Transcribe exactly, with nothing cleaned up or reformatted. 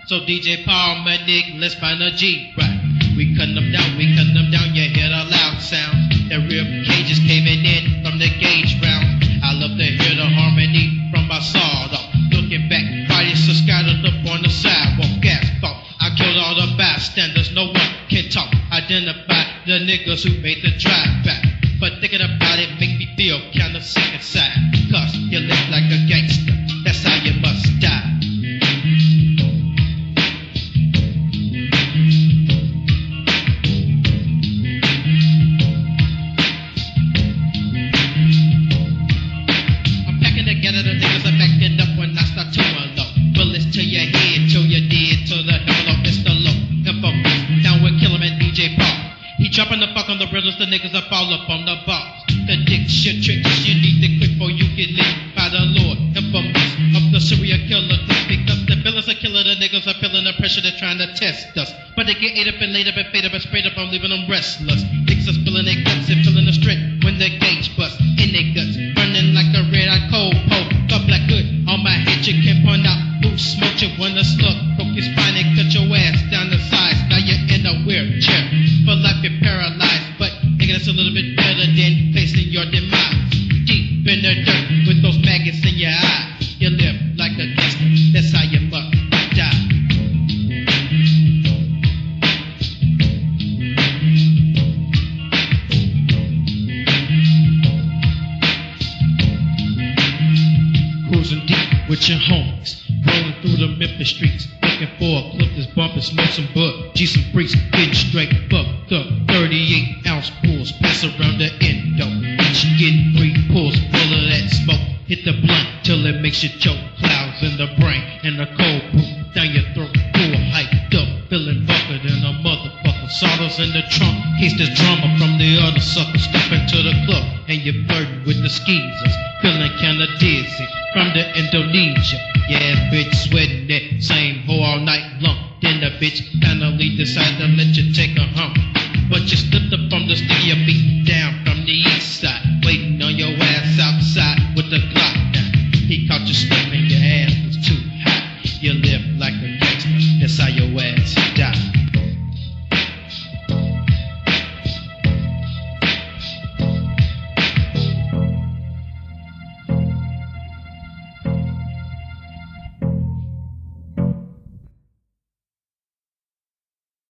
So D J Paul, my Nick, let's find a G, right? We cutting them down, we cutting them down, you hear the loud sound. The rib cages caving in from the gauge round. I love to hear the harmony from my sawed off. Looking back, bodies are scattered up on the sidewalk. Gas thought I killed all the bystanders, no one can talk. Identify the niggas who made the drive back. But thinking about it make me feel kinda sick inside. Cause you live like a gangster, that's how you must die. I'm packing together the niggas are backing up when I start to unload. Bullets to your head, till you're dead, to the hell of Mister Low. Infamous, down with Killer Man D J Paul. He jumping the fuck on the riddles, the niggas are fall up on the bars. The dick shit tricks, you need to quit before you get lit by the Lord. Infamous of the serial killer, because the villains are killer, the niggas are feeling the pressure, they're trying to test us. But they get ate up and laid up and fade up and sprayed up, I'm leaving them restless. Niggas are spilling their guts and feeling the strength when the gauge bust in their guts, burning like a red-eyed coal pole. The black hood on my head, you can't point out who smoked you when the slug broke your spine and cut your ass down the sides. Now you're in a wheelchair, for life you're paralyzed, but nigga that's a little bit better than facing your demise. Deep in the dirt with those maggots in your eyes, you live like a gangster, that's how you must die. Cruising deep with your homies, rolling through the Memphis streets, looking for a clip that's bumping, smoke some bud, G some freaks, getting straight fucked up. thirty-eight ounce pulls, pass around the endo, each getting three pulls, full of that smoke. Hit the blunt till it makes you choke, clouds in the brain and the cold poop down your throat. Full hyped up, feeling rougher than a motherfucker. Sawdust in the trunk, case there's drama from the other suckers. Step into the club and you're flirting with the skeezers, feeling kinda dizzy from the Indonesia. Yeah, bitch, sweating that same hoe all night long. Then the bitch finally decide to let you take a hump, but you slipped up from the studio, beat down from the east side, waiting on your ass outside with the clock down. He caught you slipping.